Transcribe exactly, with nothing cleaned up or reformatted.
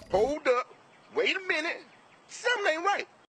Hold up. Wait a minute. Something ain't right.